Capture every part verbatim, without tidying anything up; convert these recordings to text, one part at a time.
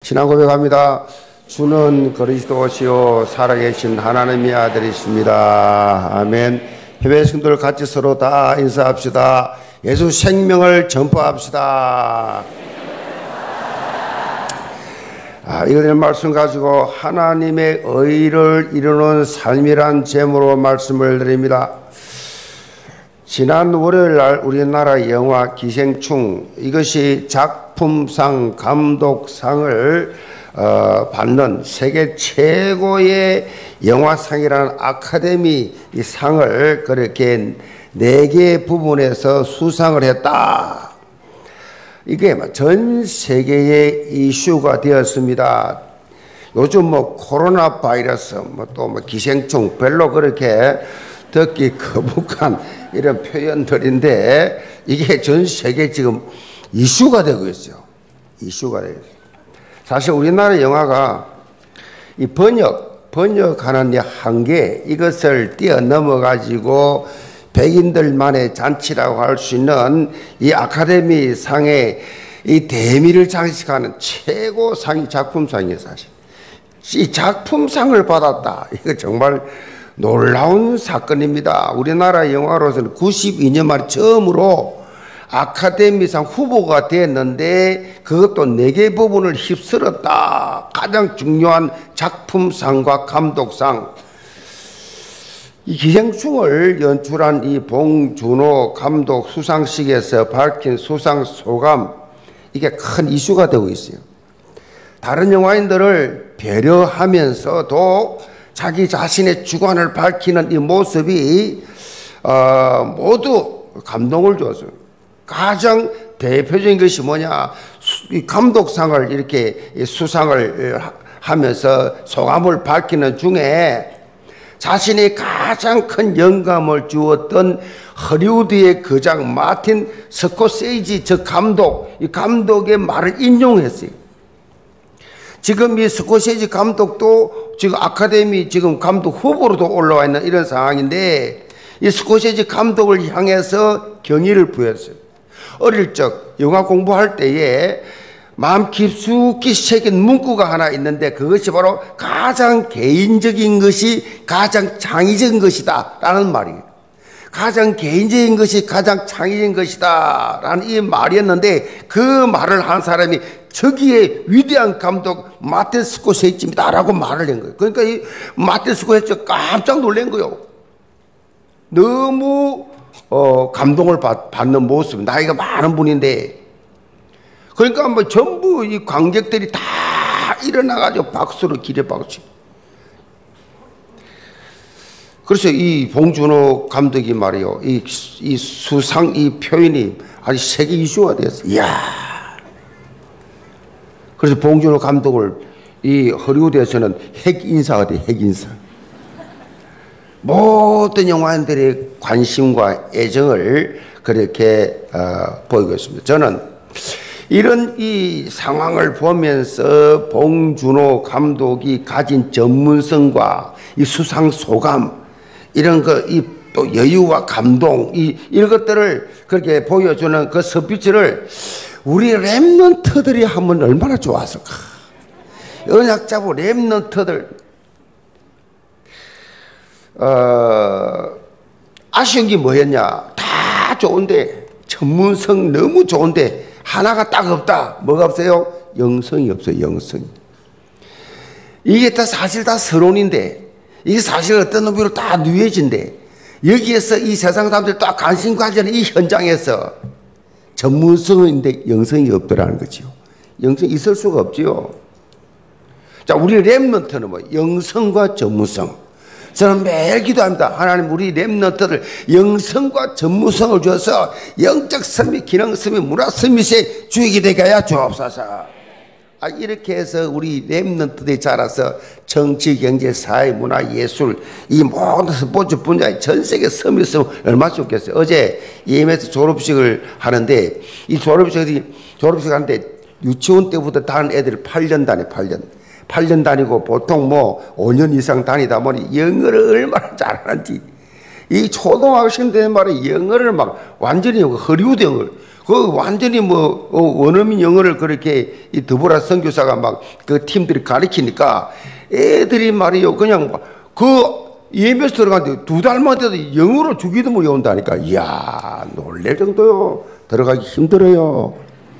신앙 고백합니다. 주는 그리스도시요 살아계신 하나님의 아들이십니다. 아멘. 해외 성도들 같이 서로 다 인사합시다. 예수 생명을 전파합시다. 아, 이거는 말씀 가지고 하나님의 의를 이루는 삶이란 제목으로 말씀을 드립니다. 지난 월요일 날 우리나라 영화 기생충, 이것이 작품상 감독상을 어, 받는 세계 최고의 영화상이라는 아카데미 상을 그렇게 네 개 부분에서 수상을 했다. 이게 전 세계의 이슈가 되었습니다. 요즘 뭐 코로나 바이러스, 뭐 또 뭐 기생충, 별로 그렇게 듣기 거북한 이런 표현들인데 이게 전 세계 지금 이슈가 되고 있어요. 이슈가 되고 있어요. 사실 우리나라 영화가 이 번역, 번역하는 한계, 이것을 뛰어넘어 가지고 백인들만의 잔치라고 할 수 있는 이 아카데미 상의 이 대미를 장식하는 최고 상이 작품상이에요, 사실. 이 작품상을 받았다. 이거 정말 놀라운 사건입니다. 우리나라 영화로서는 구십이 년 만에 처음으로 아카데미상 후보가 됐는데 그것도 네 개 부분을 휩쓸었다. 가장 중요한 작품상과 감독상. 이 기생충을 연출한 이 봉준호 감독 수상식에서 밝힌 수상 소감, 이게 큰 이슈가 되고 있어요. 다른 영화인들을 배려하면서도 자기 자신의 주관을 밝히는 이 모습이 어, 모두 감동을 줬어요. 가장 대표적인 것이 뭐냐, 이 감독상을 이렇게 수상을 하면서 소감을 밝히는 중에 자신이 가장 큰 영감을 주었던 허리우드의 거장 마틴 스코세이지 저 감독, 이 감독의 말을 인용했어요. 지금 이 스코세이지 감독도 지금 아카데미 지금 감독 후보로도 올라와 있는 이런 상황인데 이 스코세이지 감독을 향해서 경의를 부였어요. 어릴 적 영화 공부할 때에 마음 깊숙이 새긴 문구가 하나 있는데 그것이 바로 가장 개인적인 것이 가장 창의적인 것이다 라는 말이에요. 가장 개인적인 것이 가장 창의적인 것이다 라는 이 말이었는데 그 말을 한 사람이 저기에 위대한 감독 마틴 스코세이지입니다 라고 말을 한 거예요. 그러니까 이 마틴 스코세이지가 깜짝 놀란 거예요. 너무 어, 감동을 받, 받는 모습, 나이가 많은 분인데, 그러니까 뭐 전부 이 관객들이 다 일어나가지고 박수로 기립박수. 그래서 이 봉준호 감독이 말이요, 이, 이 수상, 이 표현이 아주 세계 이슈가 되었어요. 이야. 그래서 봉준호 감독을 이 허리우드에서는 핵 인사가 돼, 핵 인사. 모든 영화인들의 관심과 애정을 그렇게 어, 보이고 있습니다. 저는 이런 이 상황을 보면서 봉준호 감독이 가진 전문성과 이 수상 소감, 이런 그 이 또 여유와 감동, 이 이런 것들을 그렇게 보여주는 그 스피치를 우리 랩런트들이 하면 얼마나 좋았을까. 언약자부 랩런트들. 어, 아쉬운 게 뭐였냐? 다 좋은데, 전문성 너무 좋은데, 하나가 딱 없다. 뭐가 없어요? 영성이 없어요, 영성이. 이게 다 사실 다 서론인데, 이게 사실 어떤 의미로 다 누해진데, 여기에서 이 세상 사람들이 딱 관심 가지는 이 현장에서 전문성인데 영성이 없더라는 거죠. 영성이 있을 수가 없지요. 자, 우리 랩런트는 뭐, 영성과 전문성. 저는 매일 기도합니다. 하나님, 우리 랩런트들 영성과 전문성을 줘서 영적 선미, 기능 선미, 문화 선미세 주의가 되게 하여 주옵소서. 아, 이렇게 해서 우리 랩런트들이 자라서 정치, 경제, 사회, 문화, 예술 이 모든 스포츠 분야에 전 세계 선미 있으면 얼마나 좋겠어요. 어제 이엠에스 졸업식을 하는데 이 졸업식이 졸업식 하는데 유치원 때부터 다른 애들 팔 년 다니, 팔 년. 팔 년 다니고 보통 뭐 오 년 이상 다니다 보니 영어를 얼마나 잘하는지 이 초등학생들 말에 영어를 막 완전히 허리우드 영어를 그 완전히 뭐 원어민 영어를 그렇게 이 드보라 선교사가 막 그 팀들이 가르치니까 애들이 말이요 그냥 그 이엠에스 들어갔는데 두 달만 돼도 영어로 주기도 못 외운다니까. 이야 놀랄 정도요. 들어가기 힘들어요.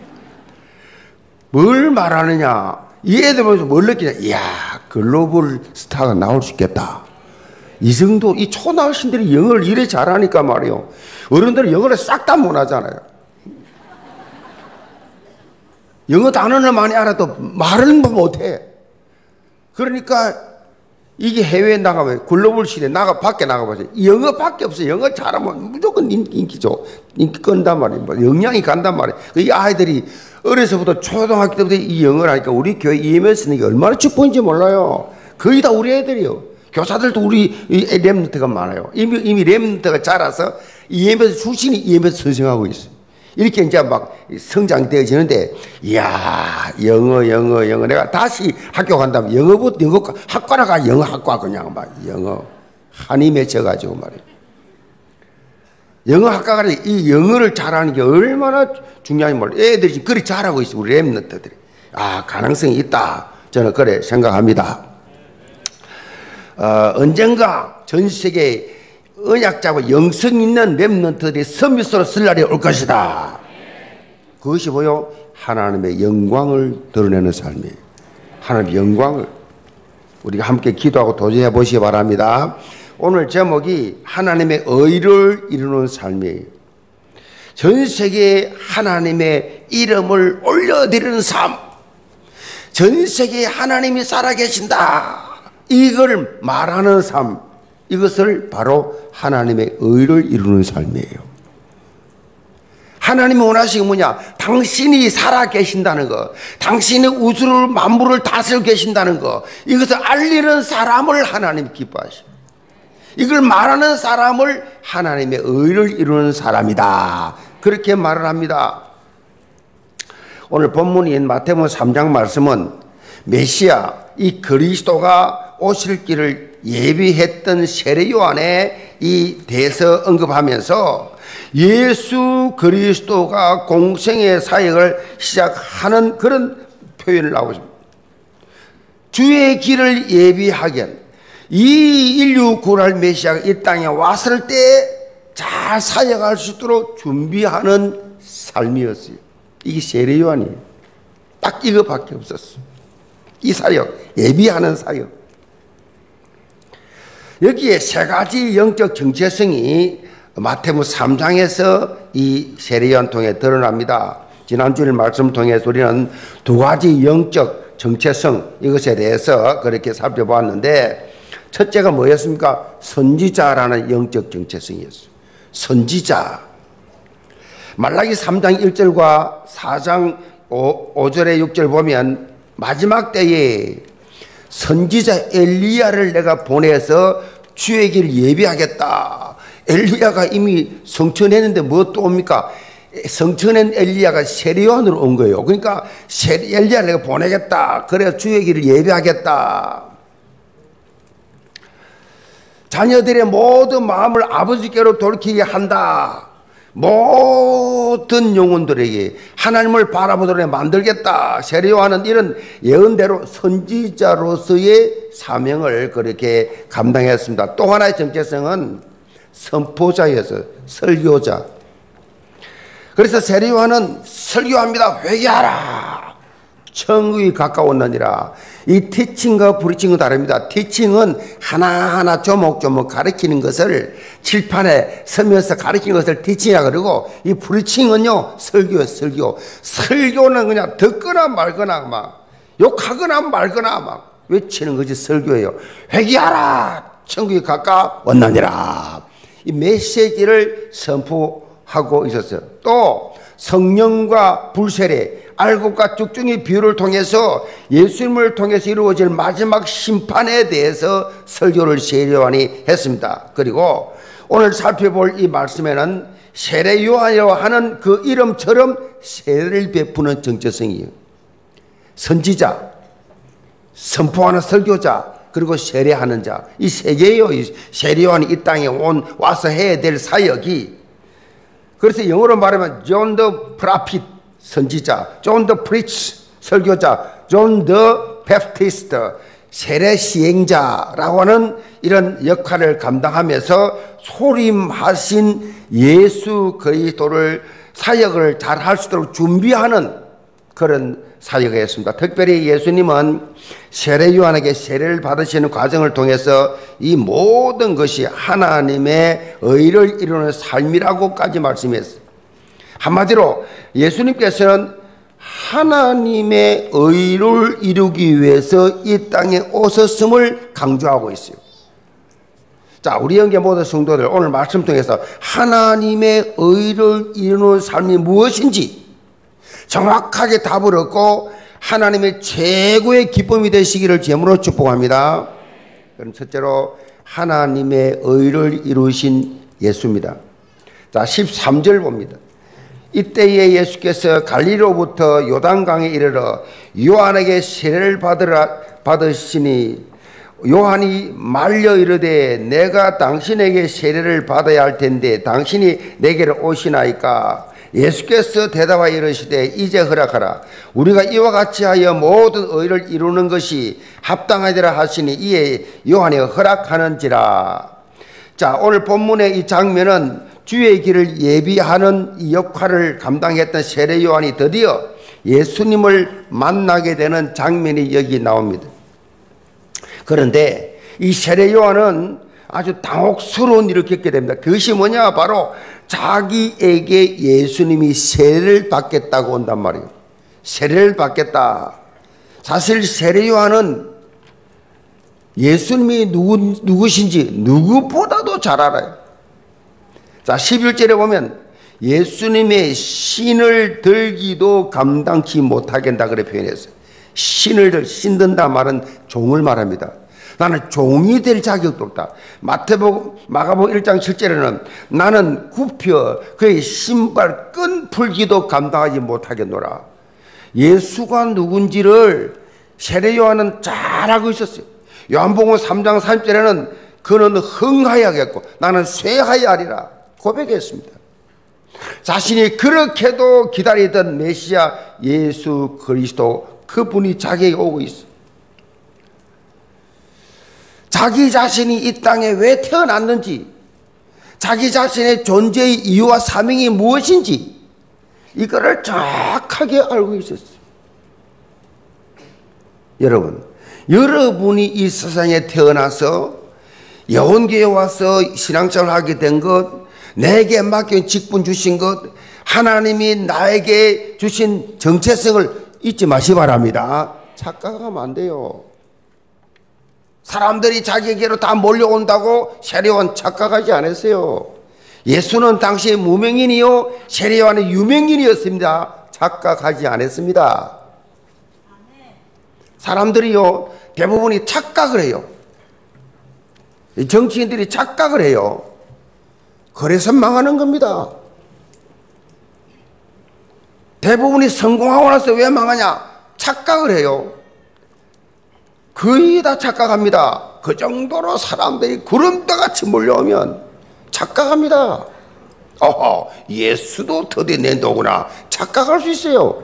뭘 말하느냐 이 애들 보면서 뭘 느끼냐. 이야 글로벌 스타가 나올 수 있겠다. 이 정도 이 초등학생들이 영어를 이래 잘하니까 말이요 어른들은 영어를 싹 다 못하잖아요. 영어 단어를 많이 알아도 말은 못해. 그러니까 이게 해외에 나가면 글로벌 시대에 나가 밖에 나가보세요. 영어밖에 없어요. 영어 잘하면 무조건 인기, 인기죠. 인기 끈단 말이에요. 영향이 간단 말이에요. 이 아이들이 어려서부터 초등학교 때부터 이 영어를 하니까 우리 교회 이엠에스는 얼마나 축복인지 몰라요. 거의 다 우리 애들이요. 교사들도 우리 랩런트가 많아요. 이미, 이미 랩런트가 자라서 이엠에스 출신이 이엠에스 선생하고 있어요. 이렇게 이제 막 성장되어지는데, 이야, 영어, 영어, 영어. 내가 다시 학교 간다면 영어부터, 영어, 학과라가 영어 학과 그냥 막 영어. 한이 맺혀가지고 말이에요. 영어 학과가 이 영어를 잘하는 게 얼마나 중요한지 몰라요. 애들이 지금 그리 잘하고 있어요. 우리 랩런트들이. 아, 가능성이 있다. 저는 그래 생각합니다. 어, 언젠가 전 세계 언약자고 영성 있는 렘넌트들이 서밋으로 쓸 날이 올 것이다. 그것이 뭐요? 하나님의 영광을 드러내는 삶이에요. 하나님의 영광을 우리가 함께 기도하고 도전해 보시기 바랍니다. 오늘 제목이 하나님의 의를 이루는 삶이에요. 전 세계에 하나님의 이름을 올려드리는 삶, 전 세계에 하나님이 살아계신다 이걸 말하는 삶, 이것을 바로 하나님의 의를 이루는 삶이에요. 하나님이 원하시는 게 뭐냐? 당신이 살아계신다는 것, 당신이 우주를 만물을 다스리고 계신다는 것, 이것을 알리는 사람을 하나님이 기뻐하십니다. 이걸 말하는 사람을 하나님의 의를 이루는 사람이다, 그렇게 말을 합니다. 오늘 본문인 마태복음 삼 장 말씀은 메시아, 이 그리스도가 오실 길을 예비했던 세례 요한의 이 대서 언급하면서 예수 그리스도가 공생의 사역을 시작하는 그런 표현을 나오고 있습니다. 주의 길을 예비하게 이 인류 구원할 메시아가 이 땅에 왔을 때 잘 사역할 수 있도록 준비하는 삶이었어요. 이게 세례 요한이에요. 딱 이거밖에 없었어요. 이 사역, 예비하는 사역. 여기에 세 가지 영적 정체성이 마태복음 삼 장에서 이 세례 요한 통해 드러납니다. 지난주일 말씀을 통해서 우리는 두 가지 영적 정체성, 이것에 대해서 그렇게 살펴보았는데, 첫째가 뭐였습니까? 선지자라는 영적 정체성이었어요. 선지자. 말라기 삼 장 일 절과 사 장 오 절에 육 절 보면 마지막 때에 선지자 엘리야를 내가 보내서 주의 길을 예비하겠다. 엘리야가 이미 성천했는데 뭐 또 옵니까? 성천한 엘리야가 세례 요한으로 온 거예요. 그러니까 엘리야를 내가 보내겠다. 그래서 주의 길을 예비하겠다. 자녀들의 모든 마음을 아버지께로 돌이키게 한다. 모든 영혼들에게 하나님을 바라보도록 만들겠다. 세례 요한은 이런 예언대로 선지자로서의 사명을 그렇게 감당했습니다. 또 하나의 정체성은 선포자였어요. 설교자. 그래서 세례 요한은 설교합니다. 회개하라. 천국이 가까웠느니라. 이 티칭과 브리칭은 다릅니다. 티칭은 하나하나 조목조목 가르치는 것을 칠판에 서면서 가르치는 것을 티칭이라 그러고, 이 브리칭은요 설교예요. 설교. 설교는 그냥 듣거나 말거나 막 욕하거나 말거나 막 외치는 것이 설교예요. 회개하라. 천국이 가까웠느니라. 이 메시지를 선포하고 있었어요. 또 성령과 불세례, 알곡과 쭉중이 비유를 통해서 예수님을 통해서 이루어질 마지막 심판에 대해서 설교를 세례 요한이 했습니다. 그리고 오늘 살펴볼 이 말씀에는 세례 요한이라고 하는 그 이름처럼 세례를 베푸는 정체성이에요. 선지자, 선포하는 설교자, 그리고 세례하는 자, 이 세 개예요. 이 세례 요한이 이 땅에 온 와서 해야 될 사역이. 그래서 영어로 말하면 John the Prophet, 선지자, John the Preach, 설교자, John the Baptist, 세례 시행자라고 하는 이런 역할을 감당하면서 소림하신 예수 그리스도를 사역을 잘 할 수 있도록 준비하는 그런 사역이었습니다. 특별히 예수님은 세례 요한에게 세례를 받으시는 과정을 통해서 이 모든 것이 하나님의 의를 이루는 삶이라고까지 말씀했어요. 한마디로 예수님께서는 하나님의 의를 이루기 위해서 이 땅에 오셨음을 강조하고 있어요. 자, 우리 영계 모든 성도들 오늘 말씀 통해서 하나님의 의를 이루는 삶이 무엇인지 정확하게 답을 얻고 하나님의 최고의 기쁨이 되시기를 제물로 축복합니다. 그럼 첫째로 하나님의 의를 이루신 예수입니다. 자, 십삼 절 봅니다. 이때에 예수께서 갈릴리로부터 요단강에 이르러 요한에게 세례를 받으라 받으시니 요한이 말려 이르되 내가 당신에게 세례를 받아야 할 텐데 당신이 내게로 오시나이까. 예수께서 대답하여 이르시되 이제 허락하라. 우리가 이와 같이 하여 모든 의를 이루는 것이 합당하리라 하시니 이에 요한이 허락하는지라. 자, 오늘 본문의 이 장면은 주의 길을 예비하는 이 역할을 감당했던 세례 요한이 드디어 예수님을 만나게 되는 장면이 여기 나옵니다. 그런데 이 세례 요한은 아주 당혹스러운 일을 겪게 됩니다. 그것이 뭐냐? 바로 자기에게 예수님이 세례를 받겠다고 온단 말이에요. 세례를 받겠다. 사실 세례 요한은 예수님이 누구, 누구신지 누구보다도 잘 알아요. 자, 십일 절에 보면 예수님의 신을 들기도 감당치 못하겠다 그래 표현했어요. 신을 들, 신든다 말은 종을 말합니다. 나는 종이 될 자격도 없다. 마태복음, 마가복음 일 장 칠 절에는 나는 굽혀 그의 신발 끈 풀기도 감당하지 못하겠노라. 예수가 누군지를 세례 요한은 잘 알고 있었어요. 요한복음 삼 장 삼 절에는 그는 흥하여야겠고 나는 쇠하여 하리라 고백했습니다. 자신이 그렇게도 기다리던 메시아 예수 그리스도 그분이 자기에게 오고 있어요. 자기 자신이 이 땅에 왜 태어났는지, 자기 자신의 존재의 이유와 사명이 무엇인지 이거를 정확하게 알고 있었어요. 여러분, 여러분이 이 세상에 태어나서 여원교회에 와서 신앙생활을 하게 된 것, 내게 맡긴 직분 주신 것, 하나님이 나에게 주신 정체성을 잊지 마시기 바랍니다. 착각하면 안 돼요. 사람들이 자기에게로 다 몰려온다고 세례요한 착각하지 않았어요. 예수는 당시 무명인이요 세례요한은 유명인이었습니다. 착각하지 않았습니다. 사람들이요 대부분이 착각을 해요. 정치인들이 착각을 해요. 그래서 망하는 겁니다. 대부분이 성공하고 나서 왜 망하냐? 착각을 해요. 거의 다 착각합니다. 그 정도로 사람들이 구름대같이 몰려오면 착각합니다. 어허, 예수도 드디어 내 도구나 착각할 수 있어요.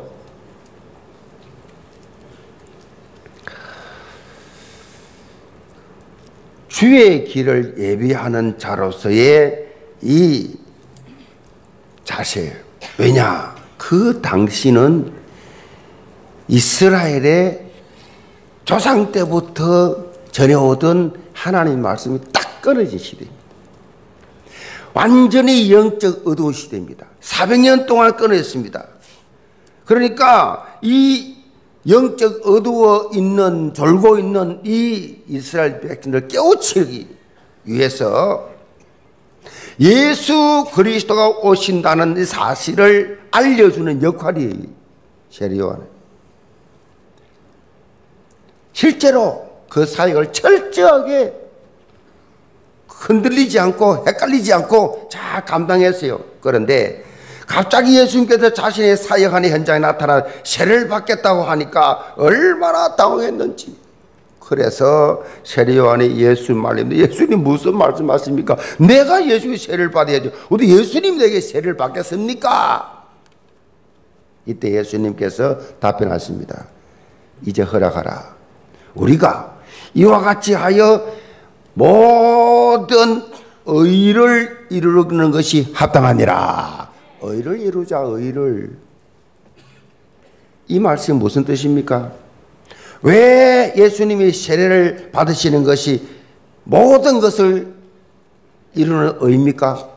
주의 길을 예비하는 자로서의 이 자세. 왜냐? 그 당시는 이스라엘의 조상 때부터 전해오던 하나님 말씀이 딱 끊어진 시대입니다. 완전히 영적 어두운 시대입니다. 사백 년 동안 끊어졌습니다. 그러니까 이 영적 어두워 있는, 졸고 있는 이 이스라엘 백성들을 깨우치기 위해서 예수 그리스도가 오신다는 이 사실을 알려주는 역할이 세례 요한이에요. 실제로 그 사역을 철저하게 흔들리지 않고 헷갈리지 않고 잘 감당했어요. 그런데 갑자기 예수님께서 자신의 사역하는 현장에 나타나 세례를 받겠다고 하니까 얼마나 당황했는지 그래서 세례 요한이 예수 말입니다. 예수님 무슨 말씀하십니까? 내가 예수의 세례를 받아야죠. 어디 예수님 내게 세례를 받겠습니까? 이때 예수님께서 답변하십니다. 이제 허락하라. 우리가 이와 같이 하여 모든 의를 이루는 것이 합당하니라. 의를 이루자, 의를. 이 말씀이 무슨 뜻입니까? 왜 예수님이 세례를 받으시는 것이 모든 것을 이루는 의입니까?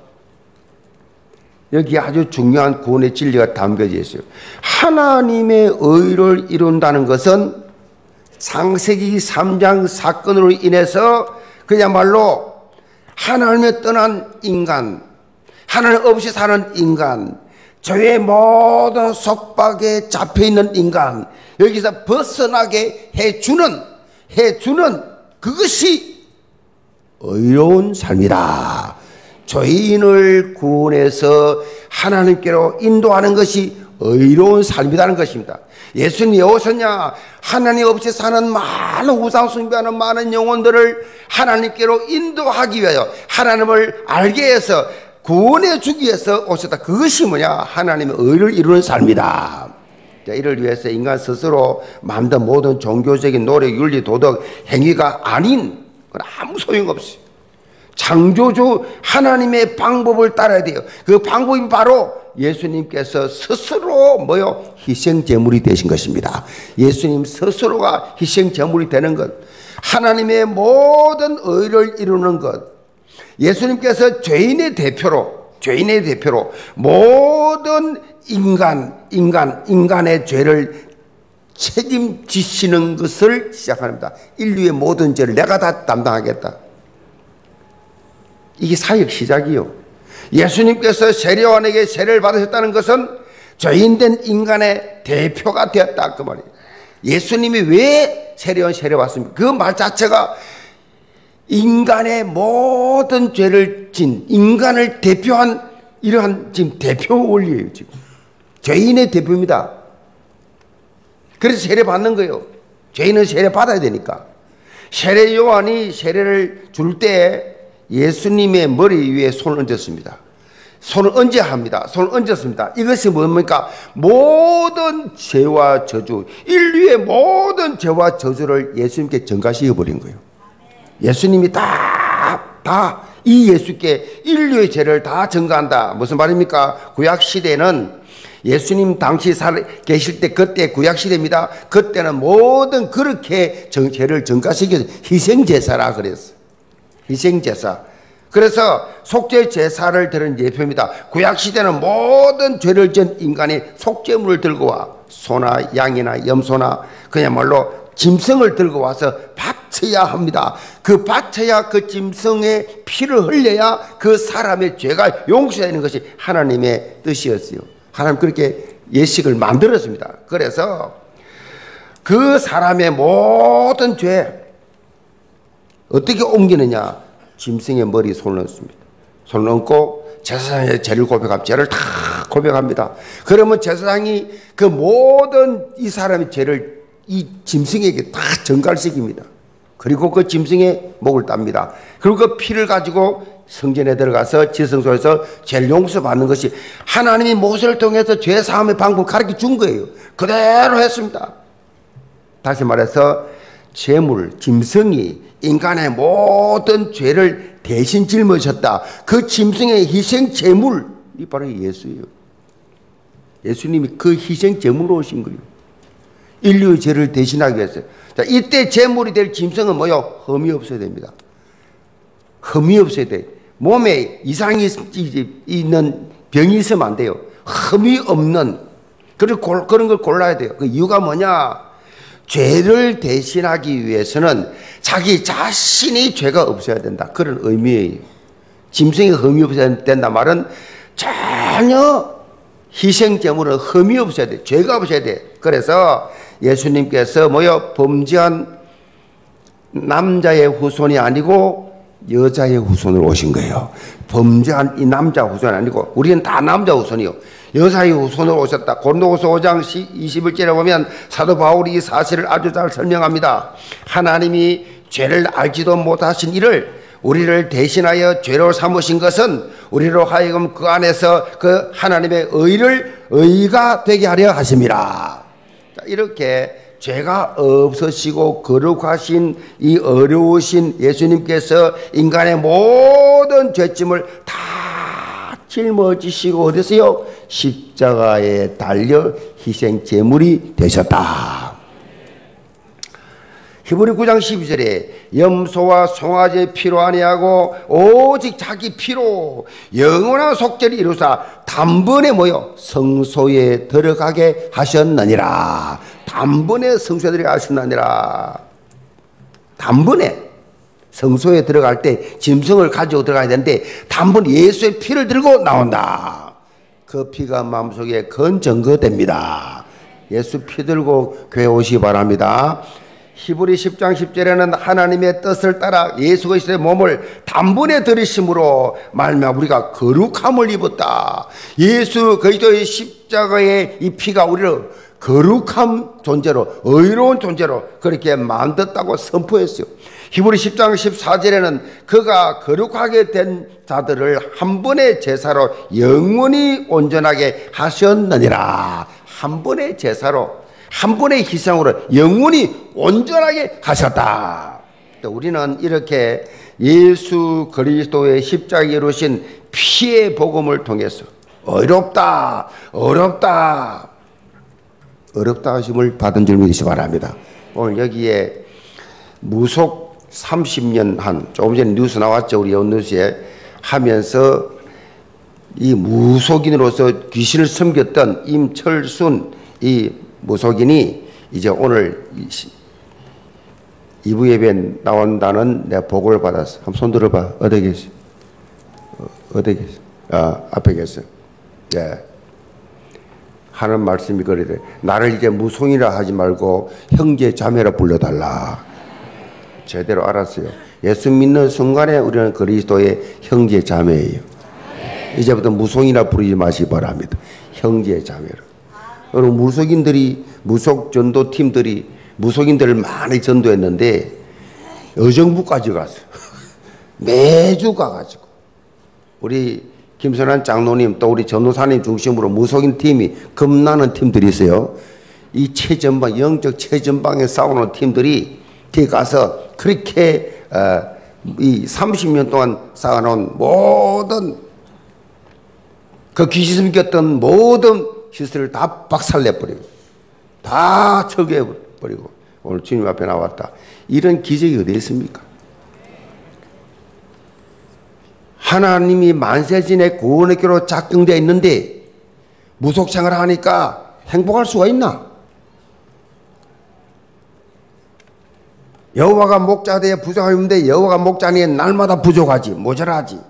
여기 아주 중요한 구원의 진리가 담겨져 있어요. 하나님의 의를 이룬다는 것은 창세기 삼 장 사건으로 인해서 그야말로 하나님을 떠난 인간, 하나님 없이 사는 인간, 죄의 모든 속박에 잡혀있는 인간, 여기서 벗어나게 해주는, 해주는 그것이 의로운 삶이다. 죄인을 구원해서 하나님께로 인도하는 것이 의로운 삶이라는 것입니다. 예수님이 오셨냐? 하나님 없이 사는 많은 우상 숭배하는 많은 영혼들을 하나님께로 인도하기 위하여 하나님을 알게 해서 구원해 주기 위해서 오셨다. 그것이 뭐냐? 하나님의 의를 이루는 삶이다. 이를 위해서 인간 스스로 만든 모든 종교적인 노력, 윤리, 도덕, 행위가 아닌 그건 아무 소용없어요. 창조주 하나님의 방법을 따라야 돼요. 그 방법이 바로 예수님께서 스스로 뭐요? 희생제물이 되신 것입니다. 예수님 스스로가 희생제물이 되는 것, 하나님의 모든 의를 이루는 것, 예수님께서 죄인의 대표로, 죄인의 대표로 모든 인간, 인간, 인간의 죄를 책임지시는 것을 시작합니다. 인류의 모든 죄를 내가 다 담당하겠다. 이게 사역 시작이요. 예수님께서 세례요한에게 세례를 받으셨다는 것은 죄인된 인간의 대표가 되었다 그 말이에요. 예수님이 왜 세례요한 세례 받습니까? 그 말 자체가 인간의 모든 죄를 진 인간을 대표한 이러한 지금 대표 원리예요. 지금 죄인의 대표입니다. 그래서 세례 받는 거예요. 죄인은 세례 받아야 되니까. 세례 요한이 세례를 줄 때 예수님의 머리 위에 손을 얹었습니다. 손을 얹어야 합니다. 손을 얹었습니다. 이것이 뭡니까? 모든 죄와 저주, 인류의 모든 죄와 저주를 예수님께 전가시켜 버린 거예요. 예수님이 다, 다 이 예수께 인류의 죄를 다 전가한다. 무슨 말입니까? 구약시대는 예수님 당시 살 계실 때 그때 구약시대입니다. 그때는 모든 그렇게 정, 죄를 전가시켜서 희생제사라 그랬어요. 희생제사. 그래서 속죄제사를 드는 예표입니다. 구약시대는 모든 죄를 지은 인간이 속죄물을 들고 와 소나 양이나 염소나 그야말로 짐승을 들고 와서 바쳐야 합니다. 그 바쳐야 그 짐승의 피를 흘려야 그 사람의 죄가 용서되는 것이 하나님의 뜻이었어요. 하나님 그렇게 예식을 만들었습니다. 그래서 그 사람의 모든 죄 어떻게 옮기느냐? 짐승의 머리에 손을 얹습니다. 손을 얹고 제사장의 죄를 고백합니다. 죄를 다 고백합니다. 그러면 제사장이 그 모든 이 사람의 죄를 이 짐승에게 다 전갈시킵니다. 그리고 그 짐승의 목을 땁니다. 그리고 그 피를 가지고 성전에 들어가서 지성소에서 죄를 용서받는 것이 하나님이 모세를 통해서 죄 사함의 방법을 가르쳐 준 거예요. 그대로 했습니다. 다시 말해서 제물, 짐승이 인간의 모든 죄를 대신 짊어졌다. 그 짐승의 희생 제물이 바로 예수예요. 예수님이 그 희생 제물로 오신 거예요. 인류의 죄를 대신하기 위해서. 자, 이때 제물이 될 짐승은 뭐요? 흠이 없어야 됩니다. 흠이 없어야 돼. 몸에 이상이 있는 병이 있으면 안 돼요. 흠이 없는 그런 걸 골라야 돼요. 그 이유가 뭐냐? 죄를 대신하기 위해서는 자기 자신이 죄가 없어야 된다. 그런 의미예요. 짐승이 흠이 없어야 된다 말은 전혀 희생제물은 흠이 없어야 돼. 죄가 없어야 돼. 그래서 예수님께서 뭐요? 범죄한 남자의 후손이 아니고 여자의 후손으로 오신 거예요. 범죄한 이 남자 후손이 아니고 우리는 다 남자 후손이요. 여사의 후손으로 오셨다. 고린도후서 오 장 이십일 절에 보면 사도 바울이 이 사실을 아주 잘 설명합니다. 하나님이 죄를 알지도 못하신 이를 우리를 대신하여 죄로 삼으신 것은 우리로 하여금 그 안에서 그 하나님의 의를 의가 되게 하려 하심이라. 이렇게 죄가 없으시고 거룩하신 이 어려우신 예수님께서 인간의 모든 죄짐을 다 짊어지시고 어디서요? 십자가에 달려 희생 제물이 되셨다. 히브리 구 장 십이 절에 염소와 송아지의 피로 아니하고 오직 자기 피로 영원한 속죄를 이루사 단번에 모여 성소에 들어가게 하셨느니라. 단번에 성소에 들어가게 하셨느니라. 단번에 성소에 들어갈 때 짐승을 가지고 들어가야 되는데 단번에 예수의 피를 들고 나온다. 그 피가 마음속에 건전거됩니다. 예수 피 들고 교회 오시기 바랍니다. 히브리 십 장 십 절에는 하나님의 뜻을 따라 예수 그리스도의 몸을 단번에 들이심으로 말미암아 우리가 거룩함을 입었다. 예수 그리스도의 십자가의 이 피가 우리를 거룩한 존재로, 의로운 존재로 그렇게 만들었다고 선포했어요. 히브리 십 장 십사 절에는 그가 거룩하게 된 자들을 한 번의 제사로 영원히 온전하게 하셨느니라. 한 번의 제사로, 한 번의 희생으로 영원히 온전하게 하셨다. 또 우리는 이렇게 예수 그리스도의 십자가에 이루신 피의 복음을 통해서 어렵다, 어렵다, 어렵다 하심을 받은 줄 믿으시기 바랍니다. 오늘 여기에 무속 삼십 년 한, 조금 전에 뉴스 나왔죠. 우리 연뉴스에 하면서 이 무속인으로서 귀신을 섬겼던 임철순 이 무속인이 이제 오늘 이 부 예배에 나온다는 내가 보고를 받았어. 한번 손 들어봐. 어디 계시? 어디 계시? 아, 앞에 계세요. 예. 하는 말씀이 그래요. 나를 이제 무속이라 하지 말고 형제 자매라 불러달라. 제대로 알았어요. 예수 믿는 순간에 우리는 그리스도의 형제 자매예요. 이제부터 무속이라 부르지 마시기 바랍니다. 형제 자매로. 오늘 무속인들이, 무속 전도팀들이 무속인들을 많이 전도했는데 의정부까지 갔어요. 매주 가가지고 우리 김선한 장로님 또 우리 전도사님 중심으로 무속인 팀이 겁나는 팀들이 있어요. 이 최전방, 영적 최전방에 싸우는 팀들이 거기 가서 그렇게 어, 이 삼십 년 동안 쌓아놓은 모든 그 귀신 숨겼던 모든 시설을 다 박살내버리고 다 처리해버리고 오늘 주님 앞에 나왔다. 이런 기적이 어디 있습니까? 하나님이 만세진의 구원의 교로 작정되어 있는데 무속생활을 하니까 행복할 수가 있나? 여호와가 목자되어 부족하는데 여호와가 목자니 날마다 부족하지, 모자라지.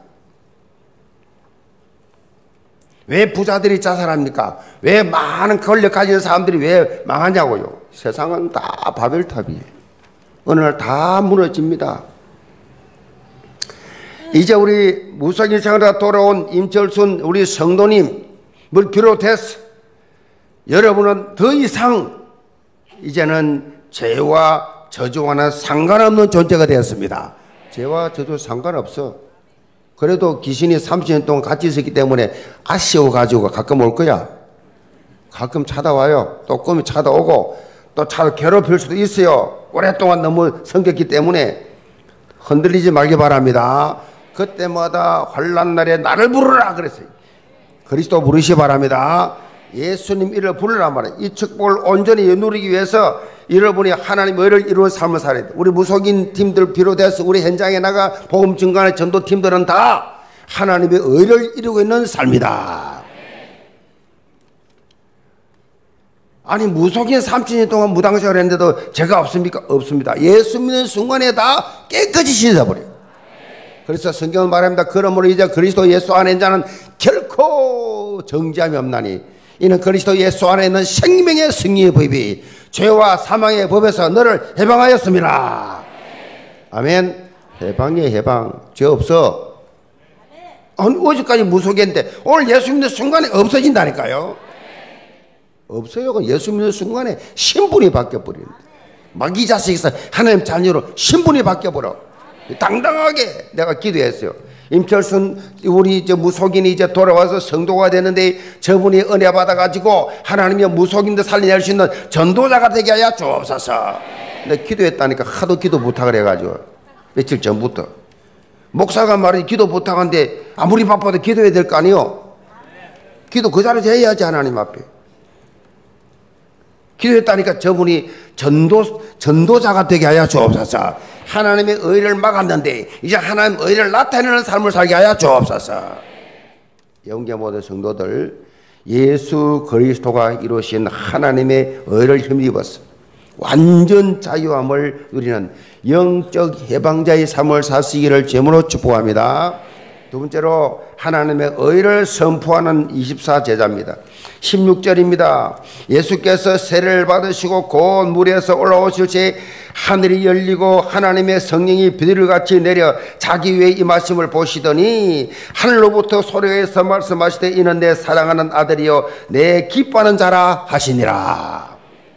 왜 부자들이 자살합니까? 왜 많은 권력 가진 사람들이 왜 망하냐고요? 세상은 다 바벨탑이에요. 어느 날 다 무너집니다. 이제 우리 무속인 생활에 돌아온 임철순 우리 성도님을 비롯해서 여러분은 더 이상 이제는 죄와 저주와는 상관없는 존재가 되었습니다. 죄와 저주 상관없어. 그래도 귀신이 삼십 년 동안 같이 있었기 때문에 아쉬워가지고 가끔 올 거야. 가끔 찾아와요. 또 꿈이 찾아오고 또 찾아 괴롭힐 수도 있어요. 오랫동안 너무 섬겼기 때문에 흔들리지 말기 바랍니다. 그때마다 환난 날에 나를 부르라 그랬어요. 그리스도 부르시 바랍니다. 예수님 이를 부르라 말이에요. 이 축복을 온전히 누리기 위해서 여러분이 하나님의 의를 이루는 삶을 살아야 돼요. 우리 무속인 팀들 비롯해서 우리 현장에 나가 복음 증거하는 전도팀들은 다 하나님의 의를 이루고 있는 삶이다. 아니 무속인 삼십 년 동안 무당생활 했는데도 죄가 없습니까? 없습니다. 예수 믿는 순간에 다 깨끗이 씻어버려요. 그래서 성경은 말합니다. 그러므로 이제 그리스도 예수 안에 있는 자는 결코 정죄함이 없나니 이는 그리스도 예수 안에 있는 생명의 승리의 법이 죄와 사망의 법에서 너를 해방하였습니다. 아멘. 해방이에요. 해방. 죄 없어. 어제까지 무속인데 오늘 예수 믿는 순간에 없어진다니까요. 없어요. 예수 믿는 순간에 신분이 바뀌어버립니다. 마귀 자식에서 하나님 자녀로 신분이 바뀌어버려. 당당하게 내가 기도했어요. 임철순 우리 저 무속인이 이제 돌아와서 성도가 되는데 저분이 은혜 받아가지고 하나님의 무속인들 살려낼 수 있는 전도자가 되게 하여 주옵소서. 내가 기도했다니까 하도 기도 부탁을 해가지고 며칠 전부터 목사가 말이 기도 부탁한데 아무리 바빠도 기도해야 될 거 아니요. 기도 그 자리에서 해야지 하나님 앞에. 기도했다니까 저분이 전도, 전도자가 되게 하여 주옵소서. 하나님의 의를 막았는데 이제 하나님의 의를 나타내는 삶을 살게 하여 주옵소서. 영계 모든 성도들 예수 그리스도가 이루신 하나님의 의를 힘입어서 완전 자유함을 누리는 영적 해방자의 삶을 사시기를 제물로 축복합니다. 두 번째로 하나님의 의를 선포하는 이십사 제자입니다. 십육 절입니다. 예수께서 세례를 받으시고 곧 물에서 올라오실 때 하늘이 열리고 하나님의 성령이 비둘기같이 내려 자기 위에 임하심을 보시더니 하늘로부터 소리에서 말씀하시되 이는 내 사랑하는 아들이요 내 기뻐하는 자라 하시니라.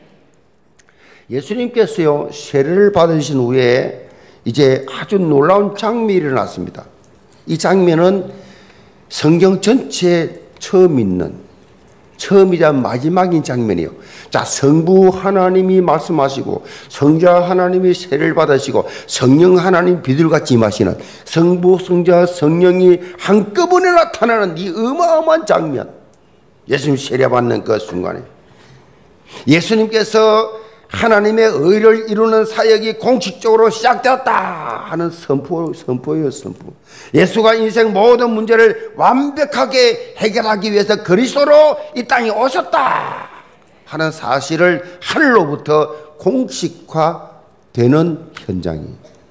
예수님께서요 세례를 받으신 후에 이제 아주 놀라운 장면이 일어났습니다. 이 장면은 성경 전체에 처음 있는 처음이자 마지막인 장면이에요. 자, 성부 하나님이 말씀하시고 성자 하나님이 세례를 받으시고 성령 하나님 비둘기같이 임하시는 성부 성자 성령이 한꺼번에 나타나는 이 어마어마한 장면. 예수님 세례 받는 그 순간에 예수님께서 하나님의 의를 이루는 사역이 공식적으로 시작되었다 하는 선포, 선포예요, 선포. 예수가 인생 모든 문제를 완벽하게 해결하기 위해서 그리스도로 이 땅에 오셨다 하는 사실을 하늘로부터 공식화되는 현장이.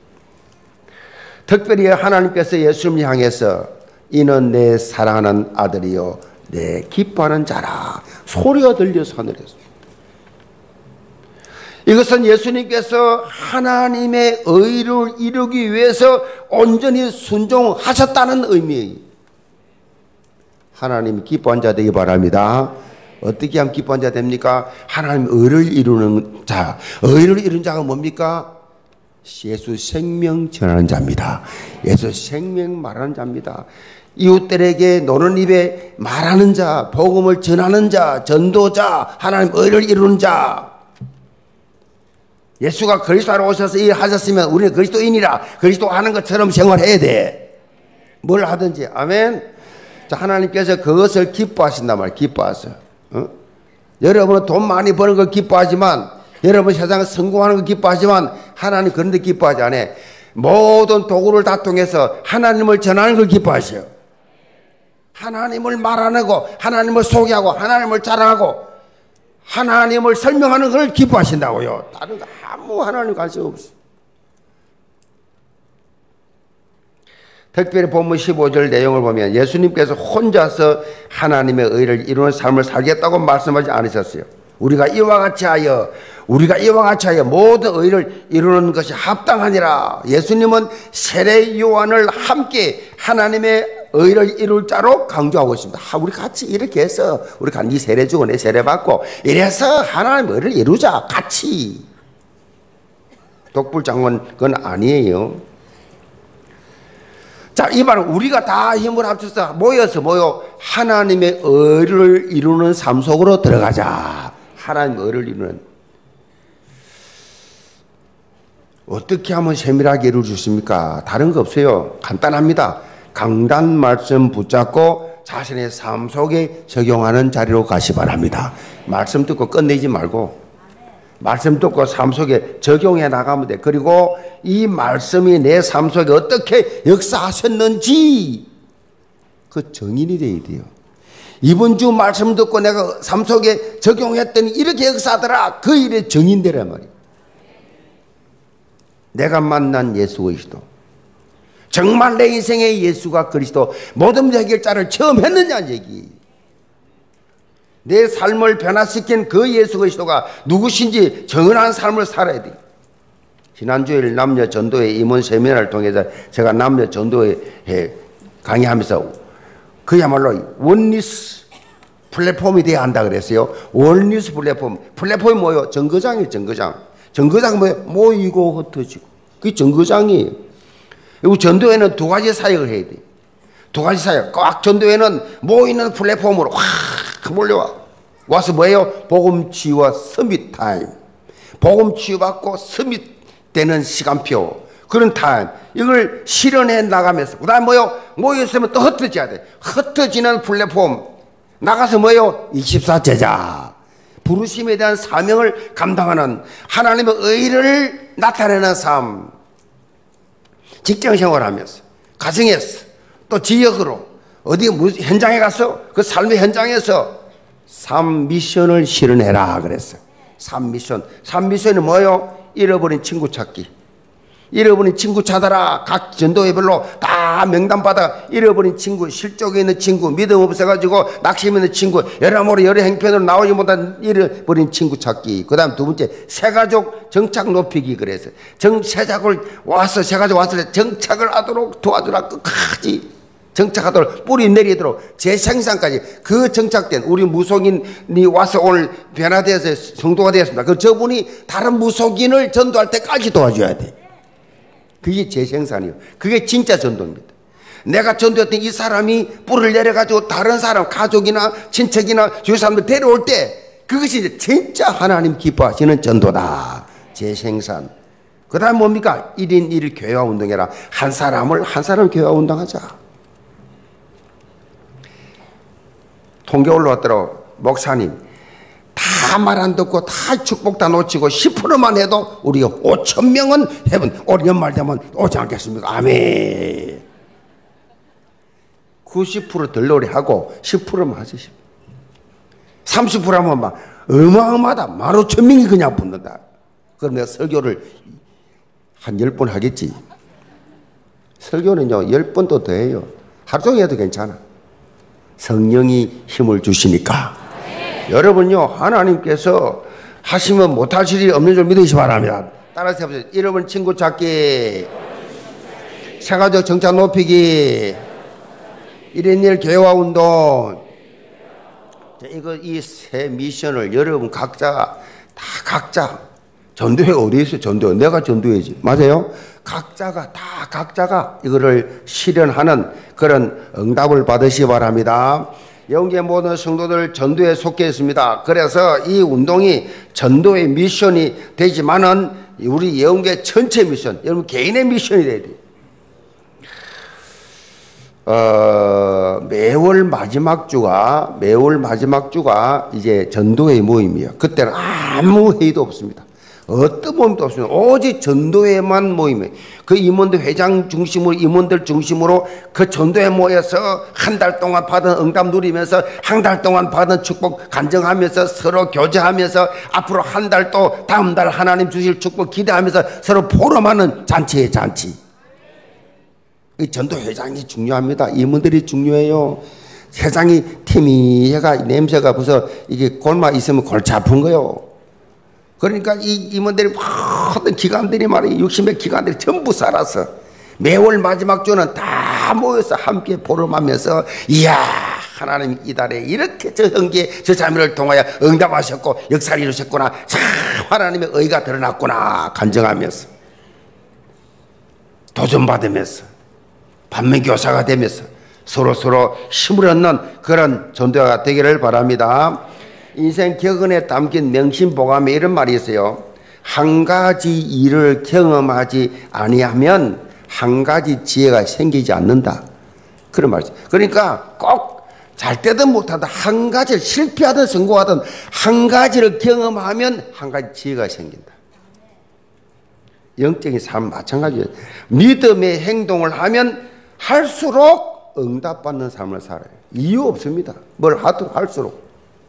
특별히 하나님께서 예수님을 향해서 이는 내 사랑하는 아들이요 내 기뻐하는 자라 소리가 들려서 하늘에서. 이것은 예수님께서 하나님의 의를 이루기 위해서 온전히 순종하셨다는 의미예요. 하나님이 기뻐한 자 되기 바랍니다. 어떻게 하면 기뻐한 자 됩니까? 하나님 의를 이루는 자. 의를 이루는 자가 뭡니까? 예수 생명 전하는 자입니다. 예수 생명 말하는 자입니다. 이웃들에게 노는 입에 말하는 자, 복음을 전하는 자, 전도자, 하나님 의를 이루는 자. 예수가 그리스도로 오셔서 일하셨으면 우리는 그리스도인이라 그리스도 하는 것처럼 생활해야 돼. 뭘 하든지. 아멘. 자, 하나님께서 그것을 기뻐하신단 말이에요. 기뻐하셔. 어? 여러분은 돈 많이 버는 걸 기뻐하지만, 여러분 세상에 성공하는 걸 기뻐하지만 하나님 그런 데 기뻐하지 않아요. 모든 도구를 다 통해서 하나님을 전하는 걸 기뻐하셔요. 하나님을 말하고 하나님을 소개하고 하나님을 자랑하고 하나님을 설명하는 걸 기뻐하신다고요. 다른 거 아무 하나님 관심 없어. 특별히 본문 십오 절 내용을 보면 예수님께서 혼자서 하나님의 의를 이루는 삶을 살겠다고 말씀하지 않으셨어요. 우리가 이와 같이 하여 우리가 이와 같이 하여 모든 의를 이루는 것이 합당하니라. 예수님은 세례 요한을 함께 하나님의 의를 이룰 자로 강조하고 있습니다. 아, 우리 같이 이렇게 해서 우리가 네 세례 주고 내 세례 받고 이래서 하나님의 의를 이루자 같이. 독불장군 그건 아니에요. 자, 이 말은 우리가 다 힘을 합쳐서 모여서 모여 하나님의 의를 이루는 삶 속으로 들어가자. 하나님의 의를 이루는. 어떻게 하면 세밀하게 이룰 수 있습니까? 다른 거 없어요. 간단합니다. 강단 말씀 붙잡고 자신의 삶 속에 적용하는 자리로 가시 바랍니다. 말씀 듣고 끝내지 말고 말씀 듣고 삶 속에 적용해 나가면 돼. 그리고 이 말씀이 내 삶 속에 어떻게 역사하셨는지 그 정인이 돼야 돼요. 이번 주 말씀 듣고 내가 삶 속에 적용했더니 이렇게 역사하더라. 그 일의 정인되란 말이에요. 내가 만난 예수 그리스도, 정말 내 인생의 예수가 그리스도 모든 해결자를 처음 했느냐는 얘기. 내 삶을 변화시킨 그 예수 그리스도가 누구신지 정연한 삶을 살아야 돼. 지난주에 남녀 전도회 임원 세미나를 통해서 제가 남녀 전도회 강의하면서 그야말로 원리스 플랫폼이 돼야 한다 그랬어요. 원리스 플랫폼. 플랫폼이 뭐예요? 정거장이에요. 정거장. 정거장 뭐예요? 모이고 흩어지고. 그게 정거장이에요. 그리고 전도회는 두 가지 사역을 해야 돼요. 두 가지 사역. 꽉 전도회는 모이는 플랫폼으로 확 몰려와. 와서 뭐예요? 복음 치유와 서밋 타임. 복음 치유받고 서밋 되는 시간표. 그런 타임. 이걸 실현해 나가면서. 그 다음에 뭐예요? 모였으면 또 흩어져야 돼. 흩어지는 플랫폼. 나가서 뭐예요? 이십사 제자. 부르심에 대한 사명을 감당하는 하나님의 의를 나타내는 삶. 직장 생활하면서, 가정에서, 또 지역으로, 어디 현장에 가서 그 삶의 현장에서 삶 미션을 실현해라 그랬어요. 삶 미션. 삶 미션이 뭐예요? 잃어버린 친구 찾기. 잃어버린 친구 찾아라. 각 전도회별로 다 명단받아 잃어버린 친구, 실족에 있는 친구, 믿음 없어가지고 낙심 있는 친구, 여러모로 여러 행편으로 나오지 못한 잃어버린 친구 찾기. 그 다음 두 번째, 새가족 정착 높이기. 그래서 정새가족을 와서, 새가족 왔을 때 정착을 하도록 도와주라. 끝까지 정착하도록, 뿌리 내리도록 재생산까지. 그 정착된 우리 무속인이 와서 오늘 변화되어서 성도가 되었습니다. 그 저분이 다른 무속인을 전도할 때까지 도와줘야 돼. 그게 재생산이에요. 그게 진짜 전도입니다. 내가 전도했던 이 사람이 뿔을 내려가지고 다른 사람, 가족이나 친척이나 주위 사람들 데려올 때 그것이 이제 진짜 하나님 기뻐하시는 전도다. 재생산. 그 다음 뭡니까? 일 인 일 교회화 운동해라. 한 사람을 한 사람 교회화 운동하자. 통계 올라왔더라고. 목사님 다 말 안 듣고 다 축복 다 놓치고 십 퍼센트만 해도 우리가 오천 명은 해본 올 연말 되면 오지 않겠습니까? 아멘. 구십 퍼센트 덜 노래하고 십 퍼센트만 하시오. 삼십 퍼센트 하면 막 어마어마하다. 만 오천 명이 그냥 붙는다. 그럼 내가 설교를 한 열 번 하겠지. 설교는요 열 번도 더 해요. 하루 종일 해도 괜찮아. 성령이 힘을 주시니까. 여러분요, 하나님께서 하시면 못하실 일이 없는 줄 믿으시기 바랍니다. 따라서 해보세요. 잃어버린 친구 찾기, 새가족 정착 높이기, 일 인 일 교회화 운동. 이거 이 세 미션을 여러분 각자 다 각자 전도회가 어디 있어요? 전도회. 내가 전도회지. 맞아요? 각자가 다 각자가 이거를 실현하는 그런 응답을 받으시기 바랍니다. 영계 모든 성도들 전도에 속해 있습니다. 그래서 이 운동이 전도의 미션이 되지만은 우리 영계 전체 미션, 여러분 개인의 미션이 돼야 돼요. 어, 매월 마지막 주가 매월 마지막 주가 이제 전도회 모임이에요. 그때는 아무 회의도 없습니다. 어떤 모임도 없습니다. 오직 전도회만 모임이에요. 그 임원들 회장 중심으로 임원들 중심으로 그 전도회 모여서 한 달 동안 받은 응답 누리면서 한 달 동안 받은 축복 간증하면서 서로 교제하면서 앞으로 한 달 또 다음 달 하나님 주실 축복 기대하면서 서로 포럼하는 잔치의 잔치. 이 전도 회장이 중요합니다. 임원들이 중요해요. 회장이 팀이 해가 냄새가 벌써 이게 골마 있으면 골치 아픈 거요. 그러니까 이 임원들이 모든 기관들이 말이에요. 육십몇 기관들이 전부 살아서 매월 마지막 주는 다 모여서 함께 포럼하면서 이야 하나님 이달에 이렇게 저 형제 저 자매를 통하여 응답하셨고 역사를 이루셨구나. 참 하나님의 의가 드러났구나 간증하면서 도전받으면서 반면교사가 되면서 서로서로 힘을 얻는 그런 전도가 되기를 바랍니다. 인생 격언에 담긴 명심보감에 이런 말이 있어요. 한 가지 일을 경험하지 아니하면 한 가지 지혜가 생기지 않는다. 그런 말이죠. 그러니까 꼭 잘 때든 못하든 한 가지를 실패하든 성공하든 한 가지를 경험하면 한 가지 지혜가 생긴다. 영적인 삶 마찬가지예요. 믿음의 행동을 하면 할수록 응답받는 삶을 살아요. 이유 없습니다. 뭘 하도록 할수록.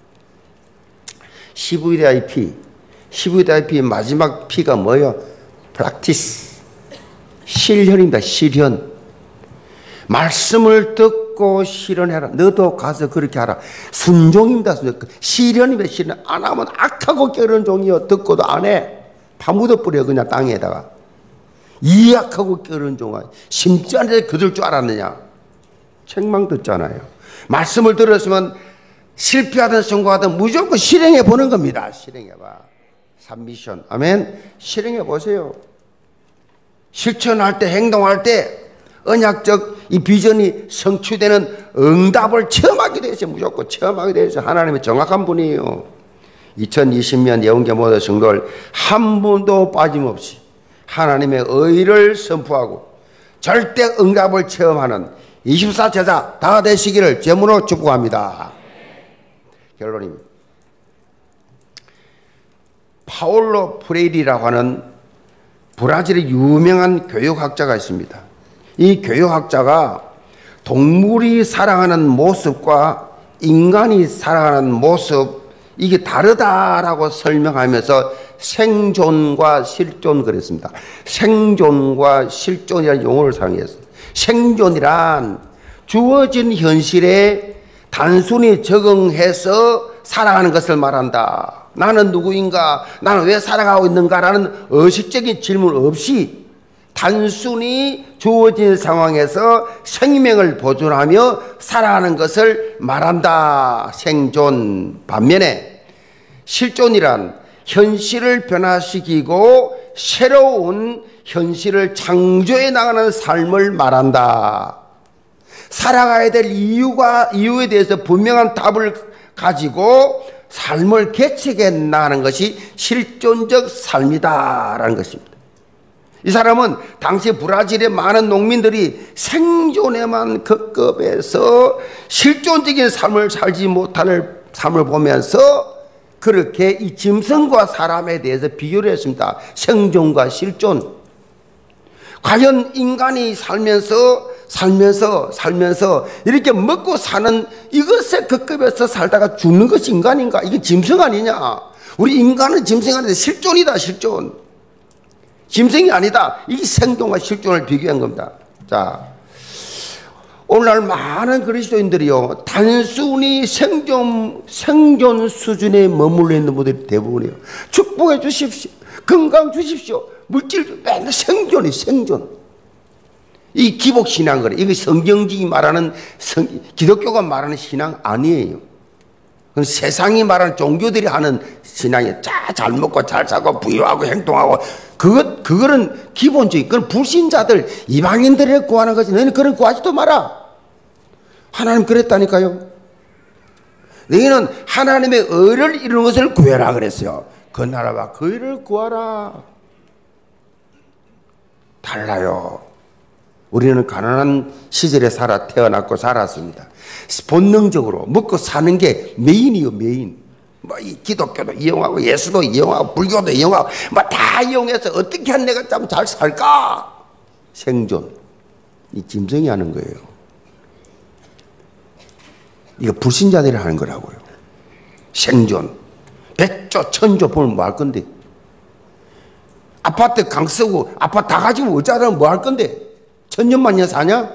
씨브이디아이피, 씨브이디아이피 마지막 P가 뭐예요? 프랙티스, 실현입니다. 실현. 말씀을 듣고 실현해라. 너도 가서 그렇게 하라. 순종입니다. 순종. 실현입니다. 실현. 안 하면 악하고 게으른 종이요. 듣고도 안 해. 파묻어버려 그냥 땅에다가. 이 악하고 게으른 종아. 심지 않게 그들 줄 알았느냐. 책망 듣잖아요. 말씀을 들었으면 실패하든 성공하든 무조건 실행해 보는 겁니다. 실행해봐. 삼미션. 아멘. 실행해 보세요. 실천할 때, 행동할 때 언약적 이 비전이 성취되는 응답을 체험하게 되죠. 무조건 체험하게 되죠. 하나님의 정확한 분이에요. 이천이십 년 예언계 모든 성도를 한 분도 빠짐없이 하나님의 의를 선포하고 절대 응답을 체험하는 이십사 제자 다 되시기를 제물로 축복합니다. 결론입니다. 파올로 프레이리라고 하는 브라질의 유명한 교육학자가 있습니다. 이 교육학자가 동물이 살아가는 모습과 인간이 살아가는 모습, 이게 다르다라고 설명하면서 생존과 실존 그랬습니다. 생존과 실존이라는 용어를 사용했어요. 생존이란 주어진 현실에 단순히 적응해서 살아가는 것을 말한다. 나는 누구인가? 나는 왜 살아가고 있는가라는 의식적인 질문 없이 단순히 주어진 상황에서 생명을 보존하며 살아가는 것을 말한다. 생존. 반면에 실존이란 현실을 변화시키고 새로운 현실을 창조해 나가는 삶을 말한다. 살아가야 될 이유가, 이유에 대해서 분명한 답을 가지고 삶을 개척해 나가는 것이 실존적 삶이다라는 것입니다. 이 사람은 당시 브라질의 많은 농민들이 생존에만 급급해서 실존적인 삶을 살지 못하는 삶을 보면서 그렇게 이 짐승과 사람에 대해서 비교를 했습니다. 생존과 실존. 과연 인간이 살면서 살면서 살면서 이렇게 먹고 사는 이것에 급급해서 살다가 죽는 것이 인간인가? 이게 짐승 아니냐? 우리 인간은 짐승이 아닌데 실존이다. 실존. 짐승이 아니다. 이 생존과 실존을 비교한 겁니다. 자, 오늘날 많은 그리스도인들이요, 단순히 생존, 생존 수준에 머물러 있는 분들이 대부분이에요. 축복해 주십시오. 건강 주십시오. 물질, 맨날 생존이 생존. 이 기복신앙 그래. 이게 성경적이 말하는, 성, 기독교가 말하는 신앙 아니에요. 그건 세상이 말하는 종교들이 하는 신앙이에요. 자, 잘 먹고 잘 살고 부유하고 행동하고. 그것, 그거는 기본적인, 그건 불신자들, 이방인들을 구하는 거지. 너희는 그런 구하지도 마라. 하나님 그랬다니까요. 너희는 하나님의 의를 이루는 것을 구해라 그랬어요. 그 나라와 그 의를 구하라. 달라요. 우리는 가난한 시절에 살아 태어났고 살았습니다. 본능적으로 먹고 사는 게 메인이요, 메인. 뭐 이 기독교도 이용하고 예수도 이용하고 불교도 이용하고 뭐 다 이용해서 어떻게 하면 내가 좀 잘 살까? 생존. 이 짐승이 하는 거예요. 이거 불신자들이 하는 거라고요. 생존. 백조, 천조 보면 뭐 할 건데? 아파트 강 쓰고 아파트 다 가지고 어쩌다 뭐 할 건데? 천년만년 사냐?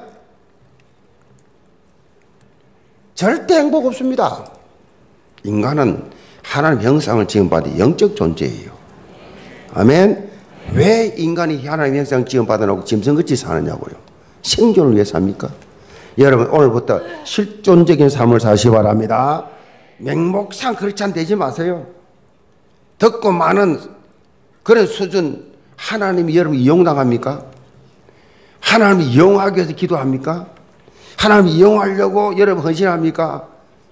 절대 행복 없습니다. 인간은 하나님 형상을 지음받은 영적 존재예요. 아멘. 왜 인간이 하나님 형상 지음받아 놓고 짐승같이 사느냐고요. 생존을 위해 삽니까? 여러분 오늘부터 실존적인 삶을 사시기 바랍니다. 맹목상 그렇지 되지 마세요. 듣고 많은 그런 수준 하나님이 여러분 이용당합니까? 하나님이 이용하기 위해서 기도합니까? 하나님이 이용하려고 여러분 헌신합니까?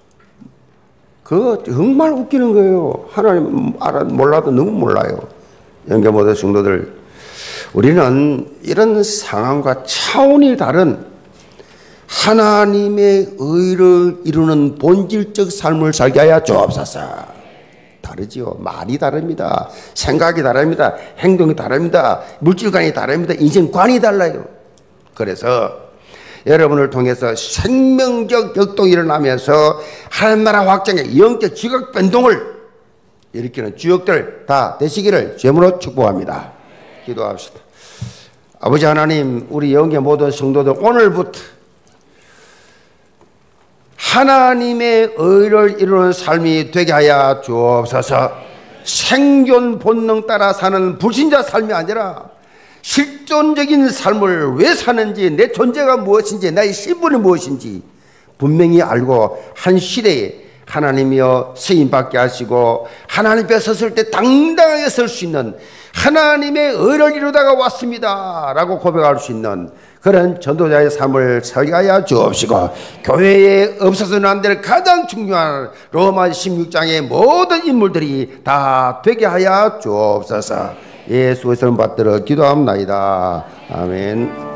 그거 정말 웃기는 거예요. 하나님 알아, 몰라도 너무 몰라요. 영계 모든 성도들, 우리는 이런 상황과 차원이 다른 하나님의 의를 이루는 본질적 삶을 살게 하여 주옵소서. 다르지요. 말이 다릅니다. 생각이 다릅니다. 행동이 다릅니다. 물질관이 다릅니다. 인생관이 달라요. 그래서 여러분을 통해서 생명적 역동이 일어나면서 하나님 나라 확장의 영적 지각 변동을 일으키는 주역들 다 되시기를 주님으로 축복합니다. 기도합시다. 아버지 하나님, 우리 영계 모든 성도들 오늘부터 하나님의 의를 이루는 삶이 되게 하여 주옵소서. 생존 본능 따라 사는 불신자 삶이 아니라 실존적인 삶을 왜 사는지, 내 존재가 무엇인지, 나의 신분이 무엇인지 분명히 알고 한 시대에 하나님이여 쓰임받게 하시고 하나님 앞에 섰을 때 당당하게 설 수 있는 하나님의 의를 이루다가 왔습니다 라고 고백할 수 있는 그런 전도자의 삶을 살게 주옵시고, 교회에 없어서는 안 될 가장 중요한 로마 십육 장의 모든 인물들이 다 되게 하여 주옵소서. 예수의 이름 받들어 기도합니다. 아멘.